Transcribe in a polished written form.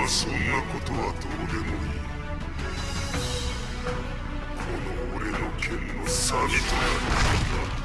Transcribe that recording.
そんなことはどうでもいい。この俺の剣の錆となる